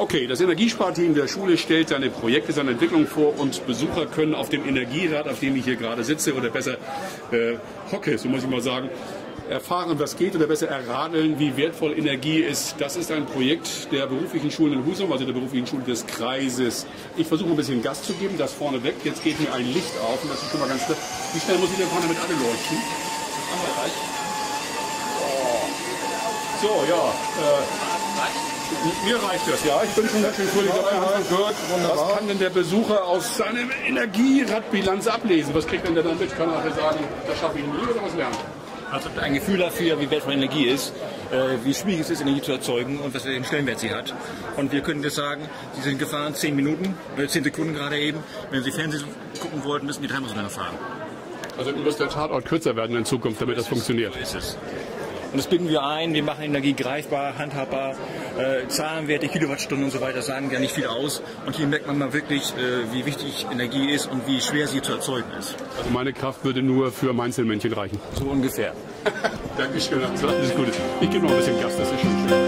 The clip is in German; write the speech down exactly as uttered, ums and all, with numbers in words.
Okay, das Energiesparteam der Schule stellt seine Projekte, seine Entwicklung vor und Besucher können auf dem Energierad, auf dem ich hier gerade sitze oder besser äh, hocke, so muss ich mal sagen, erfahren, was geht oder besser erradeln, wie wertvoll Energie ist. Das ist ein Projekt der beruflichen Schulen in Husum, also der beruflichen Schule des Kreises. Ich versuche ein bisschen Gas zu geben, das vorne weg. Jetzt geht mir ein Licht auf und das ist schon mal ganz klar. Wie schnell muss ich denn vorne mit anleuchten? So, ja. Äh, Mir reicht das, ja. Ich bin schon ganz schön fröhlich dabei. Gehört, was kann denn der Besucher aus seiner Energieradbilanz ablesen? Was kriegt denn der dann mit? Kann er sagen, das schaffe ich nie oder was lernen? Also ein Gefühl dafür, wie wertvoll Energie ist, äh, wie schwierig es ist, Energie zu erzeugen und was für den Stellenwert sie hat. Und wir können das sagen, Sie sind gefahren zehn Minuten, äh, zehn Sekunden gerade eben. Wenn Sie Fernsehen gucken wollten, müssen die dreimal so lange fahren. Also muss der Tatort kürzer werden in Zukunft, damit das funktioniert. So ist es. Und das binden wir ein, wir machen Energie greifbar, handhabbar, äh, Zahlenwerte, Kilowattstunden und so weiter sagen ja nicht viel aus. Und hier merkt man mal wirklich, äh, wie wichtig Energie ist und wie schwer sie zu erzeugen ist. Also meine Kraft würde nur für Mainzelmännchen reichen. So ungefähr. Dankeschön, alles Gute. Ich gebe noch ein bisschen Gas, das ist schon schön.